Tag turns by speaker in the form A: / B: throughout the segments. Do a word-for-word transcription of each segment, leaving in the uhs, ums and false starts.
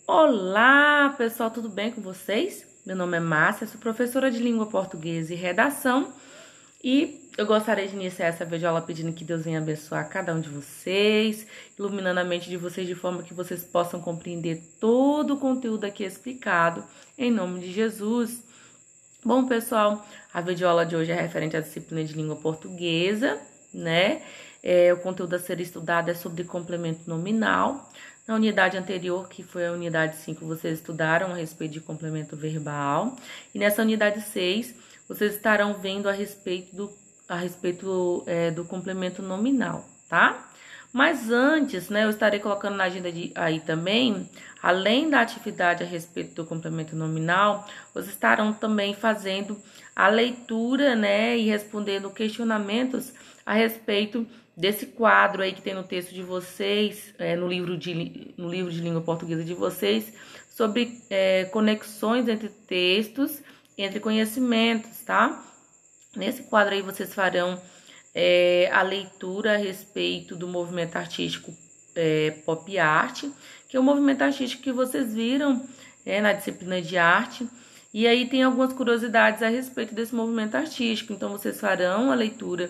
A: Olá, pessoal, tudo bem com vocês? Meu nome é Márcia, sou professora de língua portuguesa e redação e eu gostaria de iniciar essa videoaula pedindo que Deus venha abençoar cada um de vocês, iluminando a mente de vocês de forma que vocês possam compreender todo o conteúdo aqui explicado, em nome de Jesus. Bom, pessoal, a videoaula de hoje é referente à disciplina de língua portuguesa, né? É, o conteúdo a ser estudado é sobre complemento nominal. Na unidade anterior, que foi a unidade cinco, vocês estudaram a respeito de complemento verbal. E nessa unidade seis, vocês estarão vendo a respeito do, a respeito, é, do complemento nominal, tá? Mas antes, né, eu estarei colocando na agenda de, aí também, além da atividade a respeito do complemento nominal, vocês estarão também fazendo a leitura, né, e respondendo questionamentos a respeito desse quadro aí que tem no texto de vocês, é, no, livro de, no livro de língua portuguesa de vocês, sobre é, conexões entre textos, entre conhecimentos, tá? Nesse quadro aí vocês farão é, a leitura a respeito do movimento artístico é, pop art, que é um movimento artístico que vocês viram é, na disciplina de arte, e aí tem algumas curiosidades a respeito desse movimento artístico, então vocês farão a leitura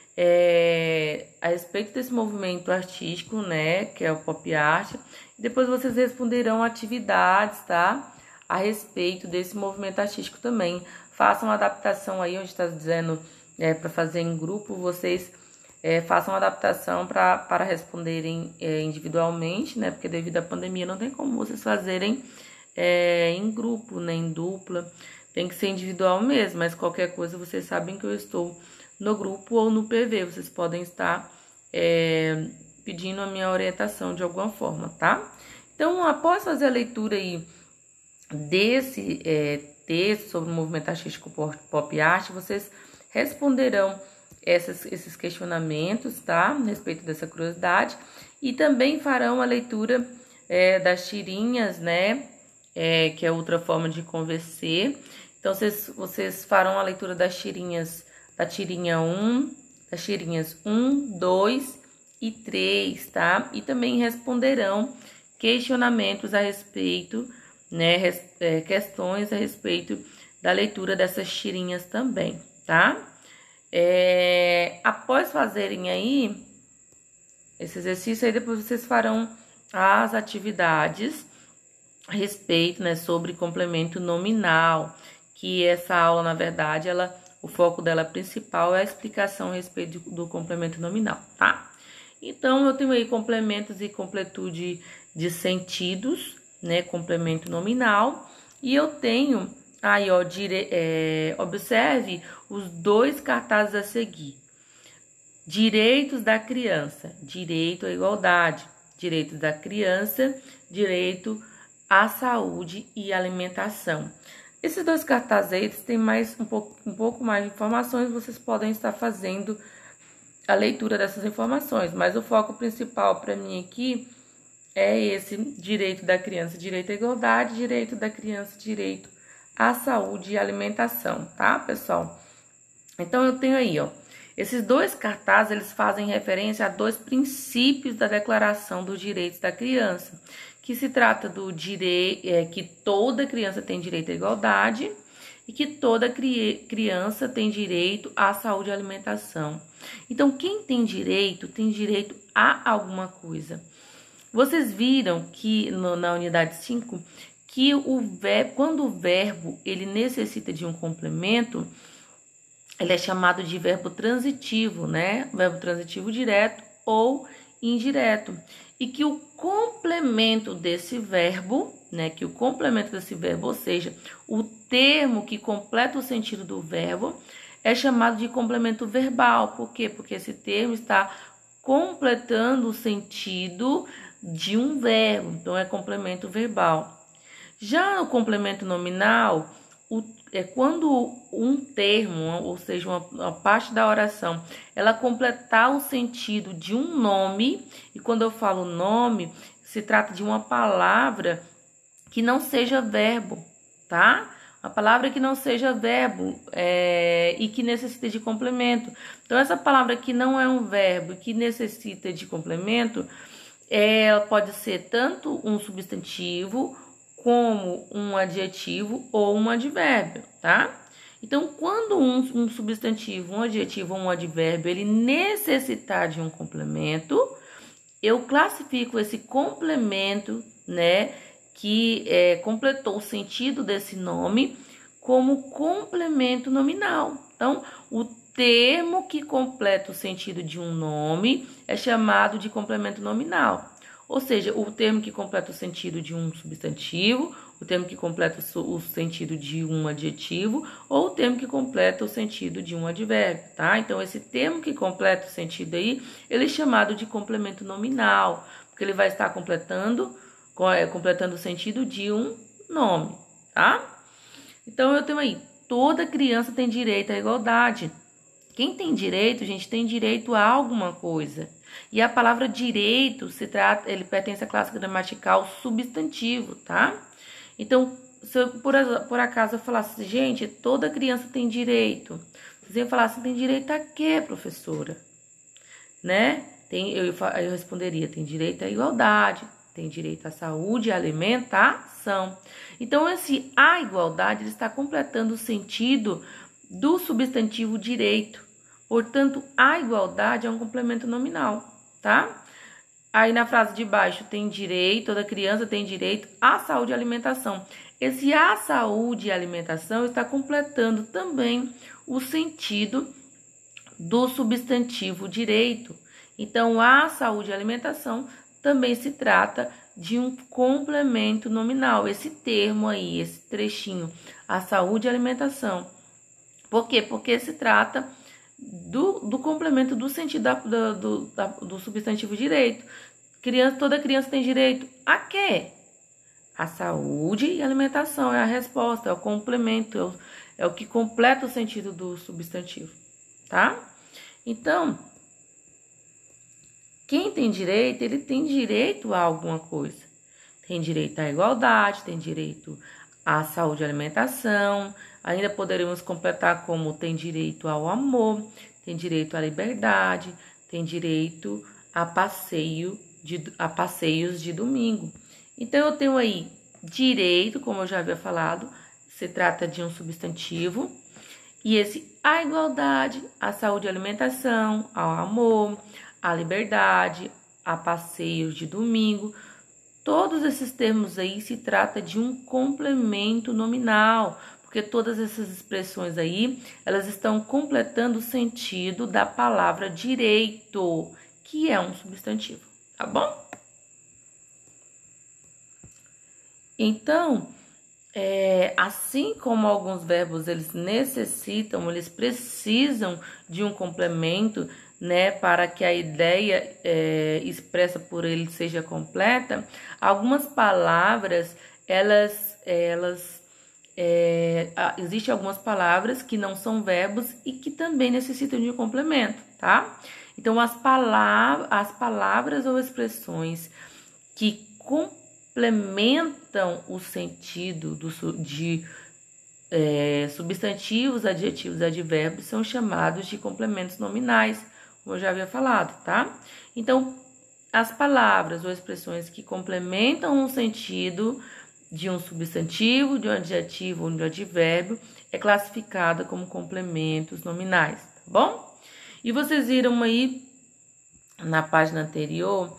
A: É, a respeito desse movimento artístico, né, que é o pop art, e depois vocês responderão atividades, tá, a respeito desse movimento artístico também. Façam uma adaptação aí, onde está dizendo é, para fazer em grupo, vocês é, façam uma adaptação pra, para responderem é, individualmente, né, porque devido à pandemia não tem como vocês fazerem é, em grupo, né, em dupla, tem que ser individual mesmo, mas qualquer coisa vocês sabem que eu estou no grupo ou no P V, vocês podem estar é, pedindo a minha orientação de alguma forma, tá? Então, após fazer a leitura aí desse é, texto sobre o movimento artístico pop art, vocês responderão essas, esses questionamentos, tá? A respeito dessa curiosidade, e também farão a leitura é, das tirinhas, né? É, que é outra forma de conversar. Então, vocês, vocês farão a leitura das tirinhas, da tirinha um, das tirinhas um, dois e três, tá? E também responderão questionamentos a respeito, né, res, é, questões a respeito da leitura dessas tirinhas também, tá? É, após fazerem aí esse exercício, aí depois vocês farão as atividades a respeito, né, sobre complemento nominal, que essa aula, na verdade, ela... o foco dela principal é a explicação a respeito do complemento nominal, tá? Então, eu tenho aí complementos e completude de sentidos, né? Complemento nominal. E eu tenho aí, ó, dire... é... observe os dois cartazes a seguir. Direitos da criança, direito à igualdade. Direitos da criança, direito à saúde e alimentação. Esses dois cartazes aí, eles têm mais, um, pouco, um pouco mais de informações, vocês podem estar fazendo a leitura dessas informações, mas o foco principal para mim aqui é esse direito da criança, direito à igualdade, direito da criança, direito à saúde e alimentação, tá, pessoal? Então, eu tenho aí, ó, esses dois cartazes, eles fazem referência a dois princípios da Declaração dos Direitos da Criança, que se trata do direito, é, que toda criança tem direito à igualdade e que toda cri criança tem direito à saúde e alimentação. Então, quem tem direito, tem direito a alguma coisa. Vocês viram que no, na unidade cinco, que o verbo, quando o verbo ele necessita de um complemento, ele é chamado de verbo transitivo, né? Verbo transitivo direto ou indireto. E que o complemento desse verbo, né? Que o complemento desse verbo, ou seja, o termo que completa o sentido do verbo, é chamado de complemento verbal. Por quê? Porque esse termo está completando o sentido de um verbo. Então, é complemento verbal. Já no complemento nominal, o é quando um termo, ou seja, uma, uma parte da oração, ela completar o sentido de um nome, e quando eu falo nome, se trata de uma palavra que não seja verbo, tá? Uma palavra que não seja verbo é, e que necessita de complemento. Então, essa palavra que não é um verbo e que necessita de complemento, ela pode ser tanto um substantivo como um adjetivo ou um advérbio, tá? Então, quando um, um substantivo, um adjetivo ou um advérbio, ele necessitar de um complemento, eu classifico esse complemento, né, que é, completou o sentido desse nome como complemento nominal. Então, o termo que completa o sentido de um nome é chamado de complemento nominal. Ou seja, o termo que completa o sentido de um substantivo, o termo que completa o sentido de um adjetivo ou o termo que completa o sentido de um advérbio, tá? Então, esse termo que completa o sentido aí, ele é chamado de complemento nominal, porque ele vai estar completando, completando o sentido de um nome, tá? Então, eu tenho aí, toda criança tem direito à igualdade. Quem tem direito, gente, tem direito a alguma coisa. E a palavra direito se trata, ele pertence à classe gramatical substantivo, tá? Então, se eu, por, por acaso eu falasse, gente, toda criança tem direito. Vocês iam falar assim, tem direito a quê, professora? Né? Tem, eu, eu responderia, tem direito à igualdade, tem direito à saúde e alimentação. Então, esse a igualdade ele está completando o sentido do substantivo direito. Portanto, a igualdade é um complemento nominal, tá? Aí na frase de baixo tem direito, toda criança tem direito à saúde e alimentação. Esse à saúde e alimentação está completando também o sentido do substantivo direito. Então, a saúde e alimentação também se trata de um complemento nominal. Esse termo aí, esse trechinho, a saúde e alimentação. Por quê? Porque se trata do, do complemento do sentido da, do, da, do substantivo direito. Criança, toda criança tem direito a quê? A saúde e alimentação é a resposta, é o complemento, é o, é o que completa o sentido do substantivo, tá? Então, quem tem direito, ele tem direito a alguma coisa. Tem direito à igualdade, tem direito à saúde e alimentação. Ainda poderíamos completar como tem direito ao amor, tem direito à liberdade, tem direito a, passeio de, a passeios de domingo. Então, eu tenho aí direito, como eu já havia falado, se trata de um substantivo. E esse a igualdade, a saúde e alimentação, ao amor, a liberdade, a passeios de domingo. Todos esses termos aí se trata de um complemento nominal, porque todas essas expressões aí, elas estão completando o sentido da palavra direito, que é um substantivo, tá bom? Então, é, assim como alguns verbos eles necessitam, eles precisam de um complemento, né, para que a ideia é, expressa por ele seja completa, algumas palavras, elas, elas é, existem algumas palavras que não são verbos e que também necessitam de um complemento, tá? Então, as, palavras, as palavras ou expressões que complementam o sentido do, de é, substantivos, adjetivos e advérbios são chamados de complementos nominais, como eu já havia falado, tá? Então, as palavras ou expressões que complementam o sentido de um substantivo, de um adjetivo ou de um advérbio é classificada como complementos nominais, tá bom? E vocês viram aí na página anterior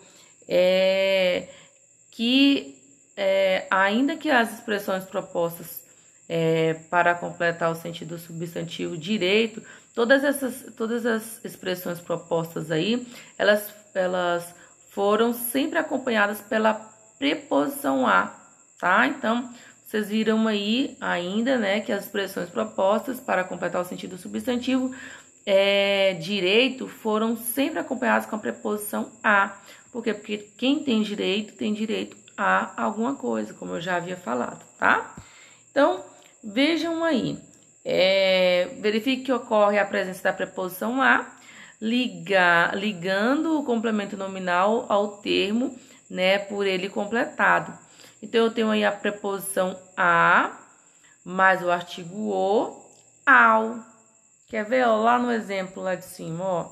A: é, que é, ainda que as expressões propostas é, para completar o sentido do substantivo direito, todas essas todas as expressões propostas aí, elas, elas foram sempre acompanhadas pela preposição a, tá? Então, vocês viram aí ainda, né, que as expressões propostas para completar o sentido do substantivo é, direito foram sempre acompanhadas com a preposição a. Por quê? Porque quem tem direito, tem direito a alguma coisa, como eu já havia falado, tá? Então, vejam aí. É, verifique que ocorre a presença da preposição a, liga, ligando o complemento nominal ao termo, né, por ele completado. Então, eu tenho aí a preposição a, mais o artigo o, ao. Quer ver, ó, lá no exemplo lá de cima, ó.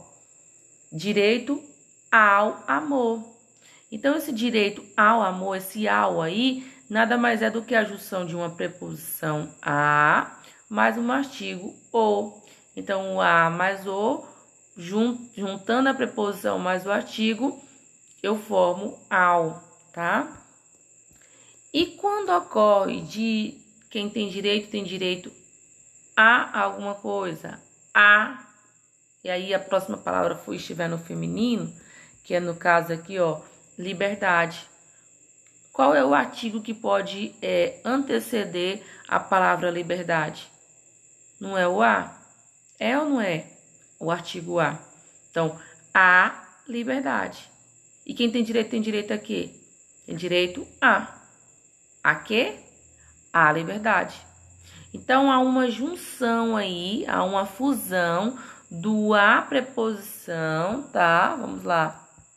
A: Direito ao amor. Então, esse direito ao amor, esse ao aí, nada mais é do que a junção de uma preposição a mais um artigo o. Então, o a mais o, juntando a preposição mais o artigo, eu formo ao, tá? E quando ocorre de quem tem direito, tem direito a alguma coisa, a, e aí a próxima palavra for estiver no feminino, que é no caso aqui, ó, liberdade. Qual é o artigo que pode é, anteceder a palavra liberdade? Não é o a? É ou não é o artigo a? Então, a liberdade. E quem tem direito, tem direito a quê? Tem direito a. A quê? A liberdade. Então, há uma junção aí, há uma fusão do a preposição, tá? Vamos lá.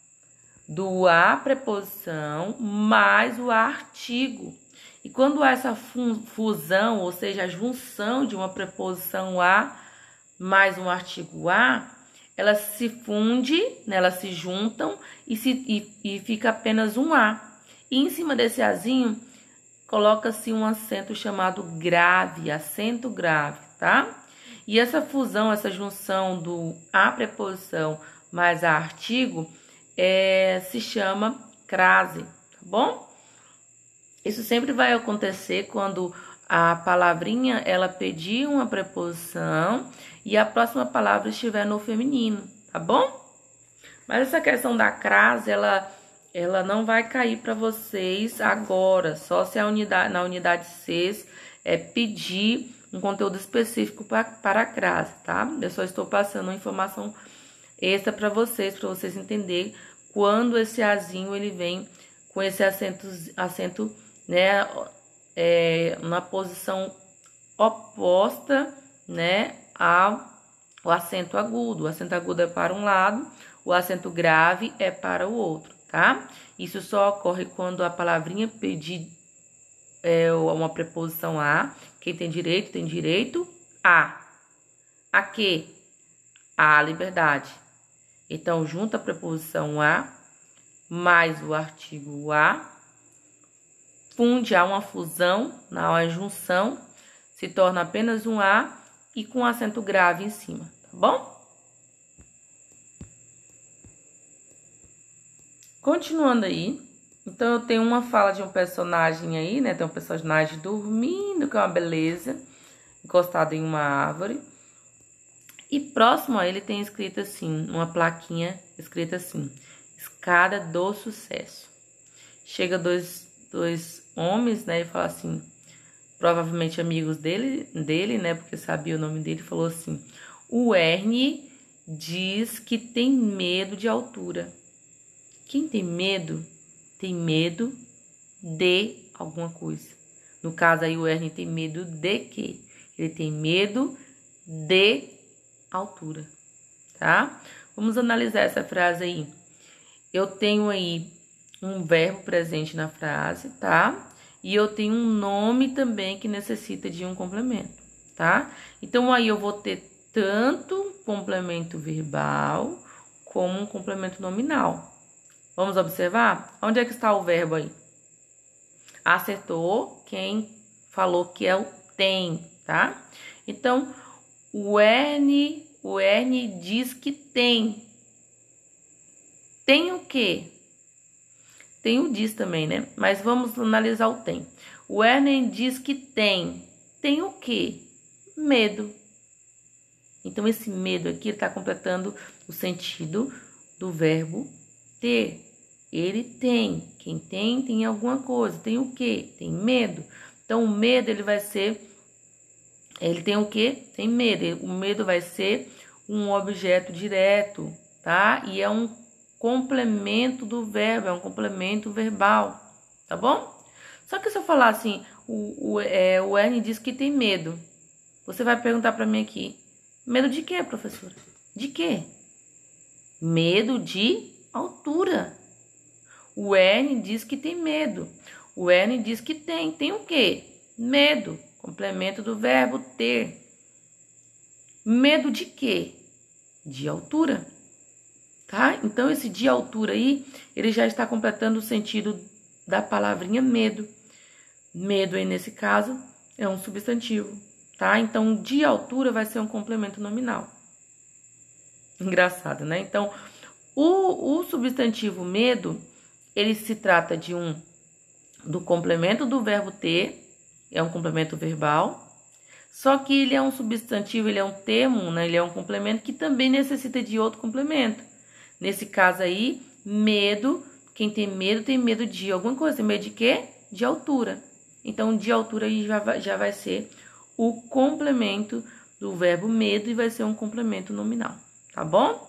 A: Do a preposição mais o artigo. E quando há essa fusão, ou seja, a junção de uma preposição a mais um artigo a, elas se funde, né, elas se juntam e, se, e, e fica apenas um a. E em cima desse azinho, coloca-se um acento chamado grave, acento grave, tá? E essa fusão, essa junção do a preposição mais a artigo, é, se chama crase, tá bom? Isso sempre vai acontecer quando a palavrinha, ela pedir uma preposição e a próxima palavra estiver no feminino, tá bom? Mas essa questão da crase, ela, ela não vai cair para vocês agora, só se a unidade, na unidade seis é pedir um conteúdo específico pra, para a crase, tá? Eu só estou passando uma informação extra para vocês, para vocês entenderem quando esse azinho ele vem com esse acento, acento né, é, na posição oposta, né, ao o acento agudo. O acento agudo é para um lado, o acento grave é para o outro, tá? Isso só ocorre quando a palavrinha pedir é, uma preposição a. Quem tem direito, tem direito a. A quê? A liberdade. Então, junta a preposição a mais o artigo a, funde, há uma fusão, há uma junção, se torna apenas um a e com acento grave em cima, tá bom? Continuando aí, então eu tenho uma fala de um personagem aí, né? Tem um personagem dormindo, que é uma beleza, encostado em uma árvore. E próximo a ele tem escrito assim, uma plaquinha escrita assim, escada do sucesso. Chega dois, dois homens, né, e fala assim, provavelmente amigos dele, dele, né, porque sabia o nome dele, falou assim, o Ernie diz que tem medo de altura. Quem tem medo, tem medo de alguma coisa. No caso aí, o Ernie tem medo de quê? Ele tem medo de altura, tá? Vamos analisar essa frase aí. Eu tenho aí um verbo presente na frase, tá? E eu tenho um nome também que necessita de um complemento, tá? Então, aí eu vou ter tanto um complemento verbal como um complemento nominal. Vamos observar? Onde é que está o verbo aí? Acertou quem falou que é o tem, tá? Então, o Ernie, o Ernie diz que tem. Tem o quê? Tem o diz também, né? Mas vamos analisar o tem. O Ernie diz que tem. Tem o quê? Medo. Então, esse medo aqui está completando o sentido do verbo ter. Ele tem. Quem tem, tem alguma coisa. Tem o quê? Tem medo. Então, o medo, ele vai ser... Ele tem o quê? Tem medo. O medo vai ser um objeto direto, tá? E é um complemento do verbo, é um complemento verbal, tá bom? Só que se eu falar assim, o, o, é, o Ernie diz que tem medo. Você vai perguntar para mim aqui, medo de quê, professora? De quê? Medo de altura. O Ernie diz que tem medo. O Ernie diz que tem. Tem o quê? Medo. Complemento do verbo ter. Medo de quê? De altura. Tá? Então, esse de altura aí, ele já está completando o sentido da palavrinha medo. Medo aí, nesse caso, é um substantivo, tá? Então, de altura vai ser um complemento nominal. Engraçado, né? Então, o, o substantivo medo, ele se trata de um do complemento do verbo ter, é um complemento verbal, só que ele é um substantivo, ele é um termo, né? Ele é um complemento que também necessita de outro complemento. Nesse caso aí, medo, quem tem medo tem medo de alguma coisa, tem medo de quê? De altura. Então, de altura aí já vai, já vai ser o complemento do verbo medo e vai ser um complemento nominal, tá bom?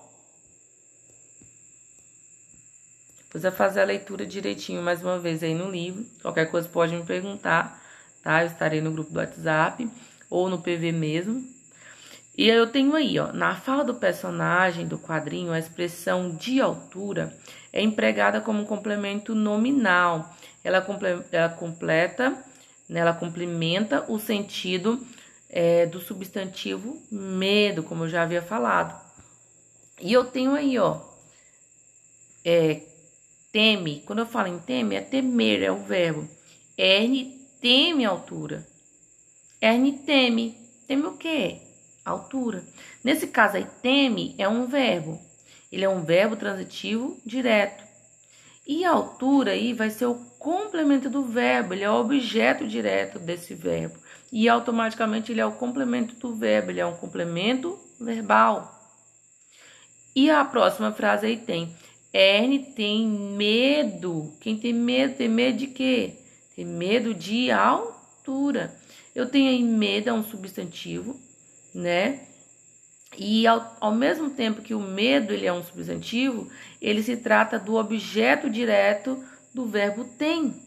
A: Depois vai fazer a leitura direitinho mais uma vez aí no livro. Qualquer coisa pode me perguntar, tá? Eu estarei no grupo do WhatsApp ou no P V mesmo. E eu tenho aí, ó, na fala do personagem do quadrinho, a expressão de altura é empregada como complemento nominal. Ela, comple ela completa, né, ela complementa o sentido é, do substantivo medo, como eu já havia falado. E eu tenho aí, ó, é, teme. Quando eu falo em teme, é temer, é o verbo. Erne teme a altura. Erne teme. Teme o quê? Altura. Nesse caso aí, teme é um verbo. Ele é um verbo transitivo direto. E a altura aí vai ser o complemento do verbo. Ele é o objeto direto desse verbo. E automaticamente ele é o complemento do verbo. Ele é um complemento verbal. E a próxima frase aí tem: Erne tem medo. Quem tem medo, tem medo de quê? Tem medo de altura. Eu tenho aí medo, é um substantivo, né? E ao, ao mesmo tempo que o medo ele é um substantivo, ele se trata do objeto direto do verbo tem.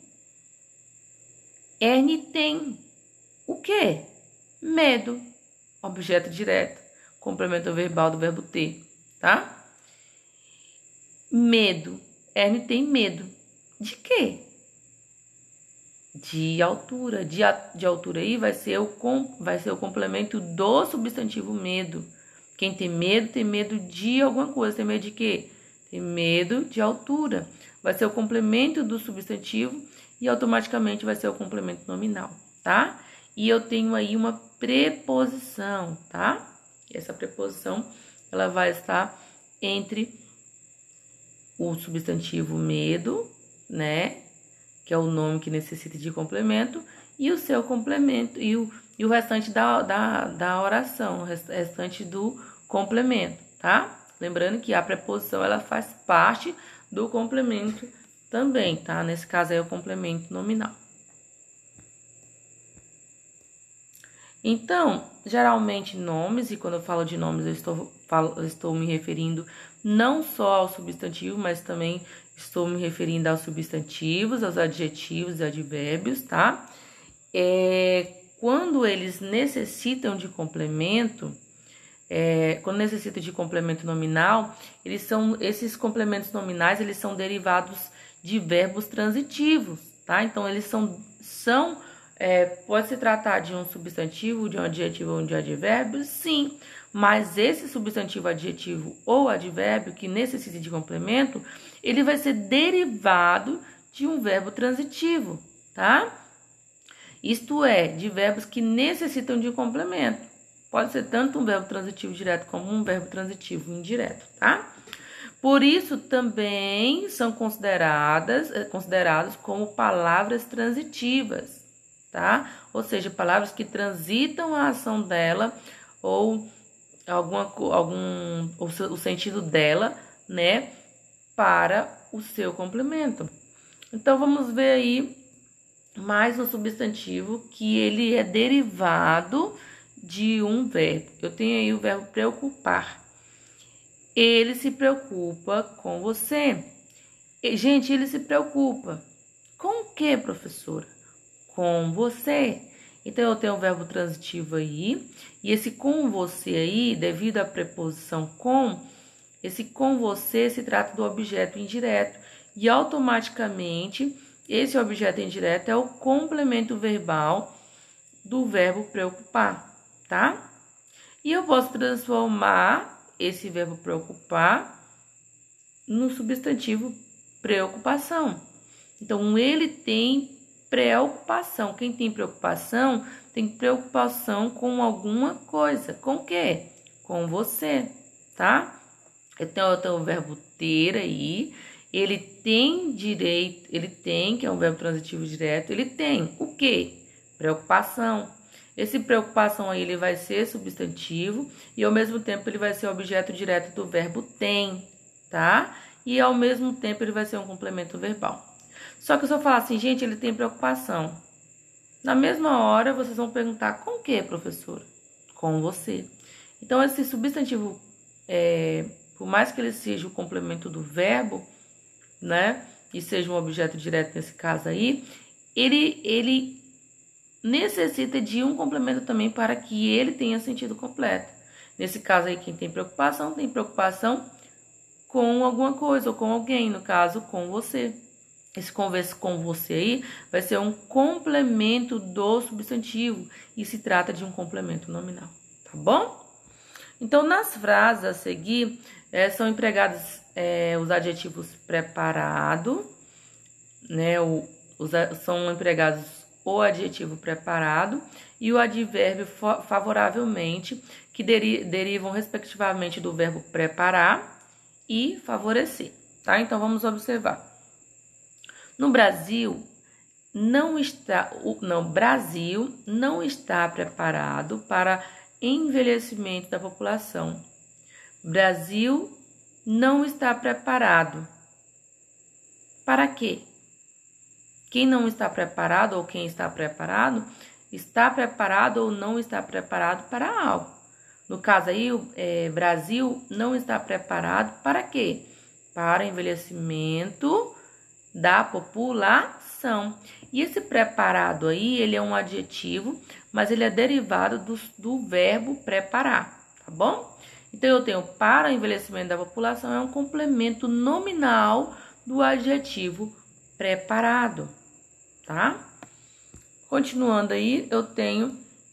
A: Erne tem o quê? Medo. Objeto direto, complemento verbal do verbo ter, tá? Medo. Erne tem medo. De quê? De altura. De, de altura aí vai ser, o com, vai ser o complemento do substantivo medo. Quem tem medo, tem medo de alguma coisa. Tem medo de quê? Tem medo de altura. Vai ser o complemento do substantivo e automaticamente vai ser o complemento nominal, tá? E eu tenho aí uma preposição, tá? E essa preposição, ela vai estar entre o substantivo medo, né? Que é o nome que necessita de complemento, e o seu complemento, e o, e o restante da, da, da oração, o restante do complemento, tá? Lembrando que a preposição, ela faz parte do complemento também, tá? Nesse caso aí é o complemento nominal. Então, geralmente nomes, e quando eu falo de nomes, eu estou, falo, eu estou me referindo não só ao substantivo, mas também estou me referindo aos substantivos, aos adjetivos e advérbios, tá? É, quando eles necessitam de complemento, é, quando necessitam de complemento nominal, eles são, esses complementos nominais, eles são derivados de verbos transitivos, tá? Então, eles são, são é, pode se tratar de um substantivo, de um adjetivo ou de advérbio, sim, mas esse substantivo, adjetivo ou advérbio que necessita de complemento, ele vai ser derivado de um verbo transitivo, tá? Isto é, de verbos que necessitam de complemento. Pode ser tanto um verbo transitivo direto como um verbo transitivo indireto, tá? Por isso, também são consideradas, considerados como palavras transitivas, tá? Ou seja, palavras que transitam a ação dela ou alguma, algum, o, o sentido dela, né, para o seu complemento. Então, vamos ver aí mais um substantivo que ele é derivado de um verbo. Eu tenho aí o verbo preocupar. Ele se preocupa com você. E, gente, ele se preocupa. Com o que, professora? Com você. Então, eu tenho o verbo transitivo aí. E esse com você aí, devido à preposição com, esse com você se trata do objeto indireto. E, automaticamente, esse objeto indireto é o complemento verbal do verbo preocupar, tá? E eu posso transformar esse verbo preocupar no substantivo preocupação. Então, ele tem preocupação. Quem tem preocupação, tem preocupação com alguma coisa. Com o quê? Com você, tá? Então, eu tenho o verbo ter aí. Ele tem direito, ele tem, que é um verbo transitivo direto, ele tem o quê? Preocupação. Esse preocupação aí, ele vai ser substantivo e, ao mesmo tempo, ele vai ser objeto direto do verbo tem, tá? E, ao mesmo tempo, ele vai ser um complemento verbal. Só que se eu falar assim, gente, ele tem preocupação. Na mesma hora, vocês vão perguntar, com o quê, professora? Com você. Então, esse substantivo, é, por mais que ele seja o complemento do verbo, né, e seja um objeto direto nesse caso aí, ele, ele necessita de um complemento também para que ele tenha sentido completo. Nesse caso aí, quem tem preocupação, tem preocupação com alguma coisa ou com alguém, no caso, com você. Esse conversa com você aí vai ser um complemento do substantivo e se trata de um complemento nominal, tá bom? Então, nas frases a seguir, é, são empregados é, os adjetivos preparado, né? O, os, são empregados o adjetivo preparado e o advérbio favoravelmente, que deri, derivam respectivamente do verbo preparar e favorecer, tá? Então, vamos observar. No Brasil, não está, não, Brasil não está preparado para envelhecimento da população. Brasil não está preparado. Para quê? Quem não está preparado ou quem está preparado, está preparado ou não está preparado para algo. No caso aí, o é, Brasil não está preparado para quê? Para envelhecimento da população. E esse preparado aí, ele é um adjetivo, mas ele é derivado do, do verbo preparar, tá bom? Então, eu tenho para envelhecimento da população, é um complemento nominal do adjetivo preparado, tá? Continuando aí, eu tenho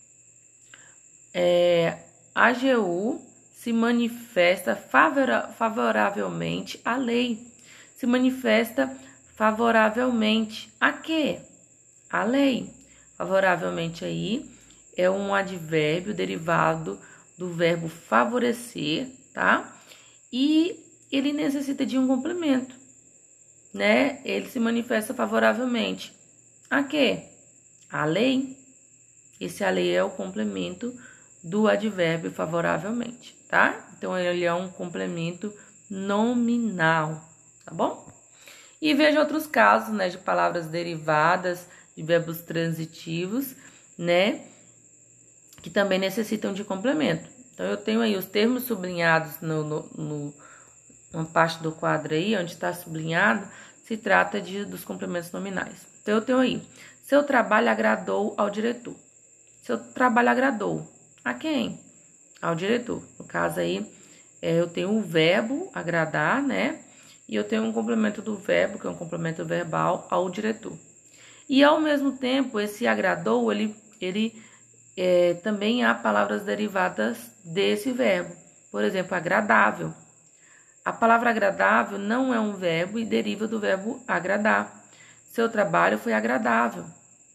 A: é, a AGU se manifesta favora, favoravelmente à lei. Se manifesta favoravelmente a quê? A lei. Favoravelmente aí é um advérbio derivado do verbo favorecer, tá? E ele necessita de um complemento, né? Ele se manifesta favoravelmente a quê? A lei. Esse a lei é o complemento do advérbio favoravelmente, tá? Então, ele é um complemento nominal, tá bom? E veja outros casos, né, de palavras derivadas, de verbos transitivos, né, que também necessitam de complemento. Então, eu tenho aí os termos sublinhados no, no, no uma parte do quadro aí, onde está sublinhado, se trata de, dos complementos nominais. Então, eu tenho aí, seu trabalho agradou ao diretor. Seu trabalho agradou a quem? Ao diretor. No caso aí, é, eu tenho o verbo agradar, né? E eu tenho um complemento do verbo, que é um complemento verbal, ao diretor. E, ao mesmo tempo, esse agradou, ele, ele é, também há palavras derivadas desse verbo. Por exemplo, agradável. A palavra agradável não é um verbo e deriva do verbo agradar. Seu trabalho foi agradável.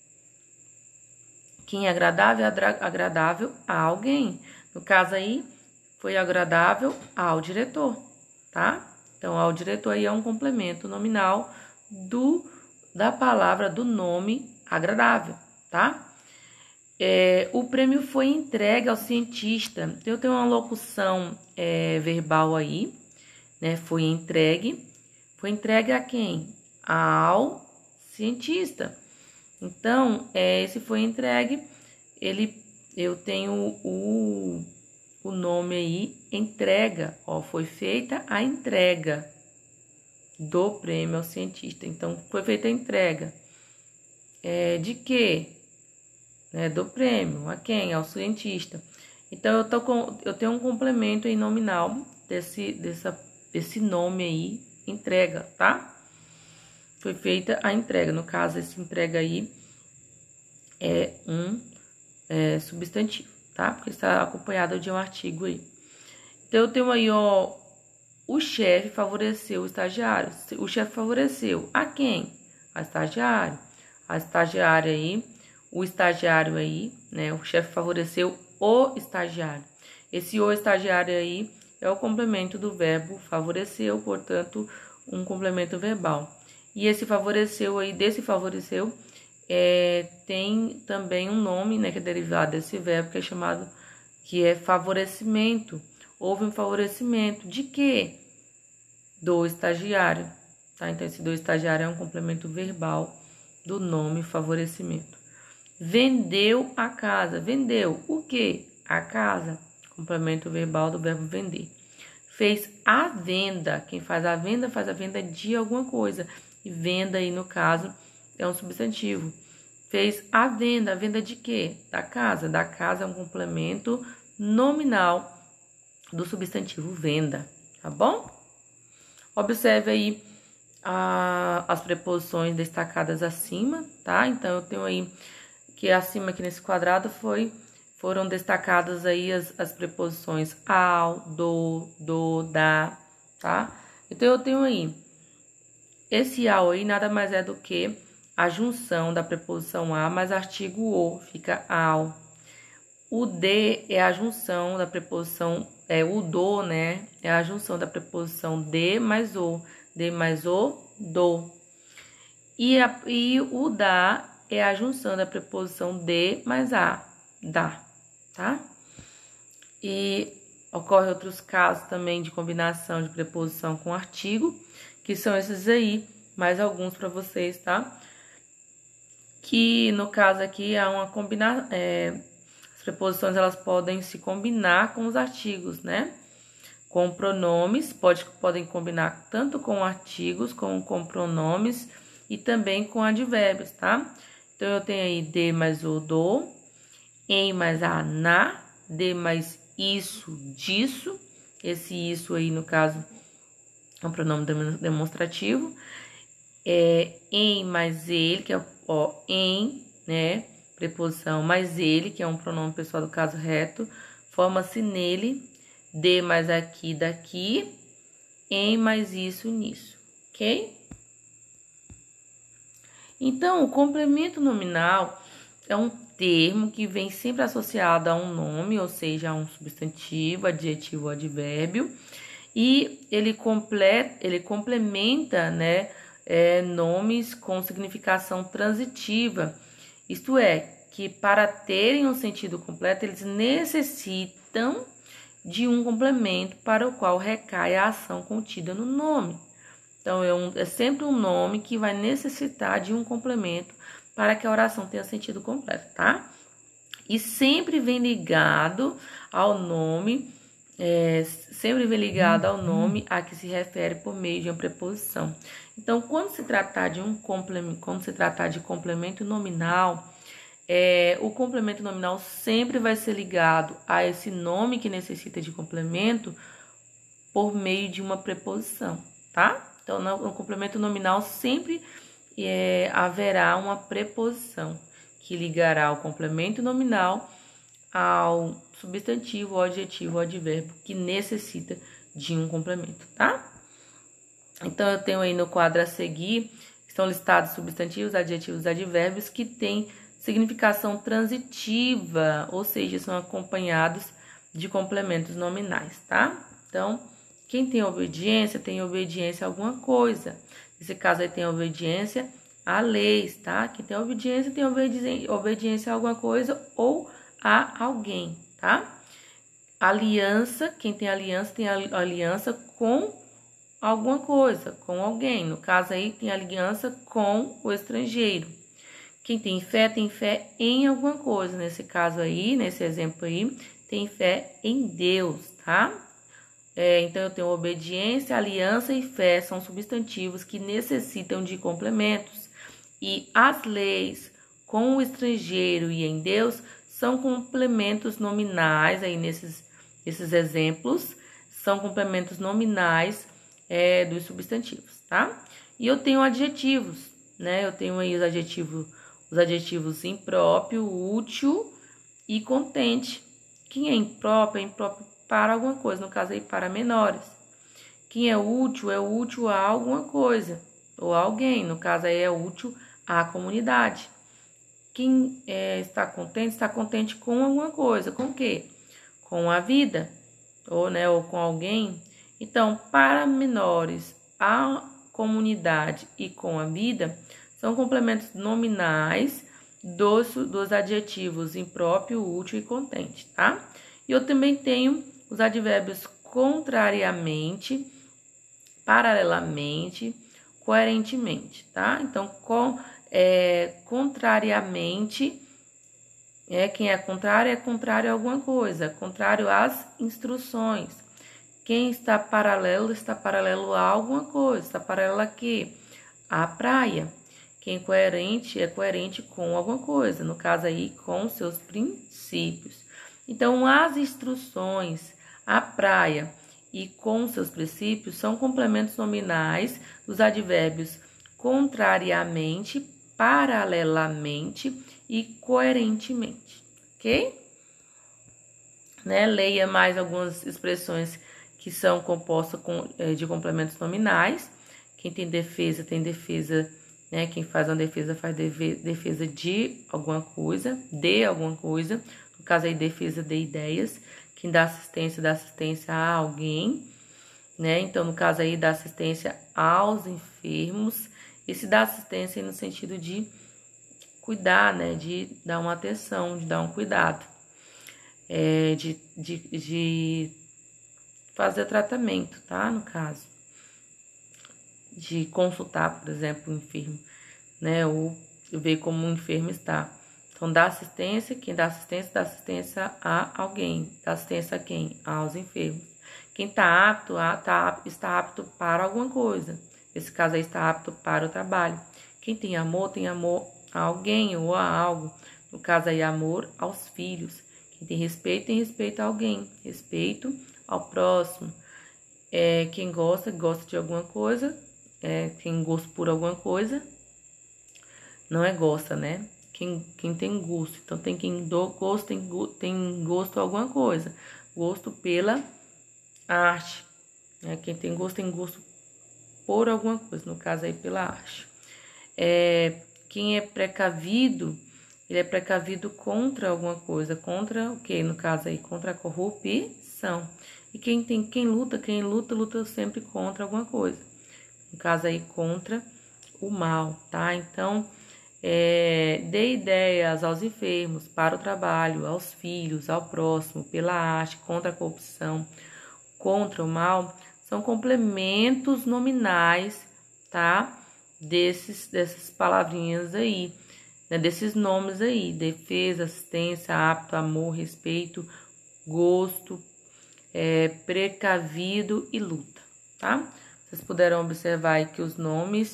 A: Quem é agradável é agradável a alguém. No caso aí, foi agradável ao diretor, tá? Então, ao diretor aí é um complemento nominal do, da palavra, do nome agradável, tá? É, o prêmio foi entregue ao cientista. Eu tenho uma locução é, verbal aí, né? Foi entregue. Foi entregue a quem? Ao cientista. Então, é, esse foi entregue, ele, eu tenho o, o nome aí, entrega, ó, foi feita a entrega do prêmio ao cientista. Então, foi feita a entrega. É, de quê? É, do prêmio, a quem? Ao cientista. Então, eu, tô com, eu tenho um complemento aí nominal desse, dessa, desse nome aí, entrega, tá? Foi feita a entrega. No caso, esse entrega aí é um é, substantivo, tá? Porque está acompanhado de um artigo aí. Então, eu tenho aí, ó, o chefe favoreceu o estagiário. O chefe favoreceu a quem? A estagiário. a estagiária aí, o estagiário aí, né? O chefe favoreceu o estagiário. Esse o estagiário aí é o complemento do verbo favoreceu, portanto, um complemento verbal. E esse favoreceu aí, desse favoreceu, é, tem também um nome, né, que é derivado desse verbo, que é chamado, que é favorecimento. Houve um favorecimento de quê? Do estagiário, tá? Então, esse do estagiário é um complemento verbal do nome favorecimento. Vendeu a casa. Vendeu o quê? A casa. Complemento verbal do verbo vender. Fez a venda. Quem faz a venda, faz a venda de alguma coisa. E venda aí, no caso, é um substantivo. Fez a venda. A venda de quê? Da casa. Da casa é um complemento nominal do substantivo venda. Tá bom? Observe aí a, as preposições destacadas acima, tá? Então, eu tenho aí que acima aqui nesse quadrado foi, foram destacadas aí as, as preposições ao, do, do, da, tá? Então, eu tenho aí, esse ao aí nada mais é do que a junção da preposição a mais artigo o, fica ao. O de é a junção da preposição, é o do, né? É a junção da preposição de mais o, de mais o, do. E, a, e o da é a junção da preposição de mais a, da, tá? E ocorre outros casos também de combinação de preposição com artigo, que são esses aí, mais alguns para vocês, tá? Que no caso aqui há uma combinação, é, as preposições elas podem se combinar com os artigos, né? Com pronomes, pode, podem combinar tanto com artigos como com pronomes e também com advérbios, tá? Então, eu tenho aí de mais o do, em mais a na, de mais isso, disso. Esse isso aí, no caso, é um pronome demonstrativo. É, em mais ele, que é o em, né? Preposição mais ele, que é um pronome pessoal do caso reto. Forma-se nele, de mais aqui, daqui, em mais isso, nisso, ok? Então, o complemento nominal é um termo que vem sempre associado a um nome, ou seja, a um substantivo, adjetivo ou advérbio, e ele, completa, ele complementa, né, é, nomes com significação transitiva, isto é, que para terem um sentido completo, eles necessitam de um complemento para o qual recai a ação contida no nome. Então, é, um, é sempre um nome que vai necessitar de um complemento para que a oração tenha sentido completo, tá? E sempre vem ligado ao nome, é, sempre vem ligado ao nome a que se refere por meio de uma preposição. Então, quando se tratar de um complemento, quando se tratar de complemento nominal, é, o complemento nominal sempre vai ser ligado a esse nome que necessita de complemento por meio de uma preposição, tá? Então, no complemento nominal sempre é, haverá uma preposição que ligará o complemento nominal ao substantivo, ao adjetivo, ao advérbio que necessita de um complemento, tá? Então, eu tenho aí no quadro a seguir, estão listados substantivos, adjetivos, advérbios que têm significação transitiva, ou seja, são acompanhados de complementos nominais, tá? Então, quem tem obediência, tem obediência a alguma coisa. Nesse caso aí tem obediência a leis, tá? Quem tem obediência, tem obediência a alguma coisa ou a alguém, tá? Aliança, quem tem aliança, tem aliança com alguma coisa, com alguém. No caso aí, tem aliança com o estrangeiro. Quem tem fé, tem fé em alguma coisa. Nesse caso aí, nesse exemplo aí, tem fé em Deus, tá? É, então, eu tenho obediência, aliança e fé, são substantivos que necessitam de complementos. E as leis com o estrangeiro e em Deus são complementos nominais, aí nesses, nesses exemplos, são complementos nominais é, dos substantivos, tá? E eu tenho adjetivos, né? Eu tenho aí os adjetivos, os adjetivos impróprio, útil e contente. Quem é impróprio, é impróprio para alguma coisa, no caso aí para menores. Quem é útil, é útil a alguma coisa, ou a alguém, no caso aí é útil à comunidade. Quem é, está contente, está contente com alguma coisa. Com o quê? Com a vida, ou, né, ou com alguém. Então, para menores, a comunidade e com a vida são complementos nominais dos, dos adjetivos impróprio, útil e contente, tá? E eu também tenho os advérbios contrariamente, paralelamente, coerentemente, tá? Então, com, é, contrariamente, é, quem é contrário é contrário a alguma coisa, contrário às instruções. Quem está paralelo, está paralelo a alguma coisa, está paralelo a quê? À praia. Quem é coerente, é coerente com alguma coisa, no caso aí, com seus princípios. Então, as instruções, a praia e com seus princípios são complementos nominais dos advérbios contrariamente, paralelamente e coerentemente, ok? Né? Leia mais algumas expressões que são compostas com, é, de complementos nominais. Quem tem defesa, tem defesa, né? Quem faz uma defesa, faz defesa de alguma coisa, de alguma coisa. No caso aí, defesa de ideias. Quem dá assistência, dá assistência a alguém, né? Então, no caso aí, dá assistência aos enfermos. E se dá assistência no sentido de cuidar, né? De dar uma atenção, de dar um cuidado. É, de, de, de fazer tratamento, tá? No caso. De consultar, por exemplo, o enfermo, né? Ou ver como o enfermo está. Então, dá assistência, quem dá assistência, dá assistência a alguém. Dá assistência a quem? Aos enfermos. Quem está apto, a, tá, está apto para alguma coisa. Nesse caso aí, está apto para o trabalho. Quem tem amor, tem amor a alguém ou a algo. No caso aí, amor aos filhos. Quem tem respeito, tem respeito a alguém. Respeito ao próximo. É, quem gosta, gosta de alguma coisa. É, tem gosto por alguma coisa. Não é gosta, né? Quem, quem tem gosto. Então, tem quem do gosto, tem, tem gosto a alguma coisa. Gosto pela arte. Né? Quem tem gosto, tem gosto por alguma coisa. No caso aí, pela arte. É, quem é precavido, ele é precavido contra alguma coisa. Contra o quê? No caso aí, contra a corrupção. E quem tem, quem luta, quem luta, luta sempre contra alguma coisa. No caso aí, contra o mal, tá? Então, é, dê ideias aos enfermos, para o trabalho, aos filhos, ao próximo, pela arte, contra a corrupção, contra o mal, são complementos nominais, tá? Desses, dessas palavrinhas aí, né? Desses nomes aí, defesa, assistência, apto, amor, respeito, gosto, é, precavido e luta, tá? Vocês puderam observar aí que os nomes,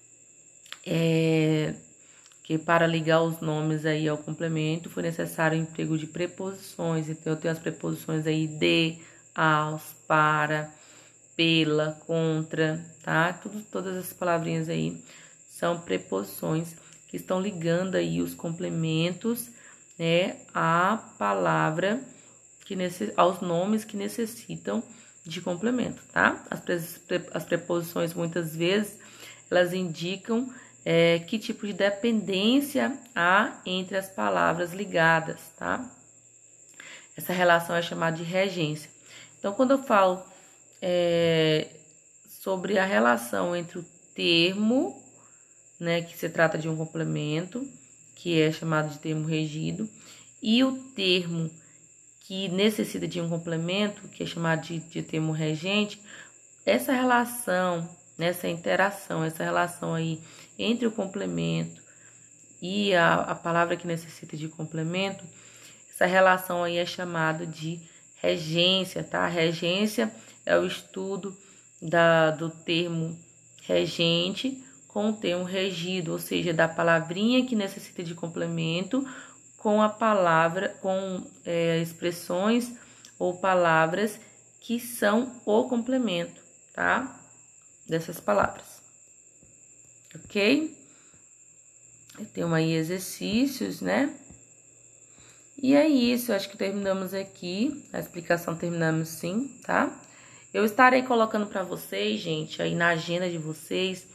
A: é, que para ligar os nomes aí ao complemento foi necessário o emprego de preposições. Então, eu tenho as preposições aí de, aos, para, pela, contra, tá? Tudo, todas as palavrinhas aí são preposições que estão ligando aí os complementos, né, à palavra, que necess, aos nomes que necessitam de complemento, tá? As, pre, as preposições, muitas vezes, elas indicam é, que tipo de dependência há entre as palavras ligadas, tá? Essa relação é chamada de regência. Então, quando eu falo é, sobre a relação entre o termo, né, que se trata de um complemento, que é chamado de termo regido, e o termo que necessita de um complemento, que é chamado de, de termo regente, essa relação, essa interação, essa relação aí entre o complemento e a, a palavra que necessita de complemento, essa relação aí é chamada de regência, tá? Regência é o estudo da, do termo regente com o termo regido, ou seja, da palavrinha que necessita de complemento com a palavra, com é, expressões ou palavras que são o complemento, tá? Dessas palavras. Ok? Eu tenho aí exercícios, né? E é isso, acho que terminamos aqui. A explicação terminamos sim, tá? Eu estarei colocando para vocês, gente, aí na agenda de vocês,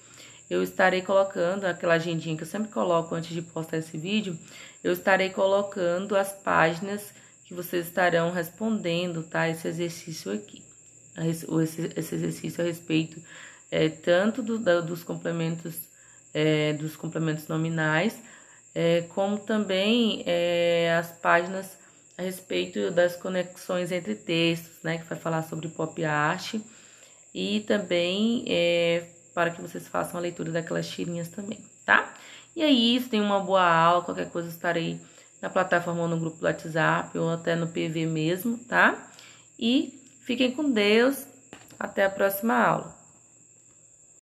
A: eu estarei colocando aquela agendinha que eu sempre coloco antes de postar esse vídeo, eu estarei colocando as páginas que vocês estarão respondendo, tá? Esse exercício aqui. Esse, esse exercício a respeito é, tanto do, da, dos complementos é, dos complementos nominais, é, como também é, as páginas a respeito das conexões entre textos, né? Que vai falar sobre pop art e também é, para que vocês façam a leitura daquelas tirinhas também, tá? E é isso, tenham uma boa aula, qualquer coisa estarei na plataforma ou no grupo do WhatsApp ou até no P V mesmo, tá? E fiquem com Deus, até a próxima aula.